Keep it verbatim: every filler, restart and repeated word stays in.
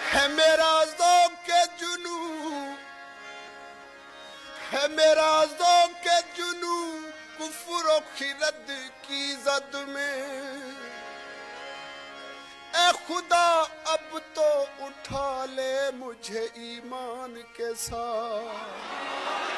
है मेरा ज़ौक़ के जुनू, है मेरा ज़ौक़ के जुनू कुफ्र और खिरद की ज़द में। ए खुदा अब तो उठा ले मुझे ईमान के साथ।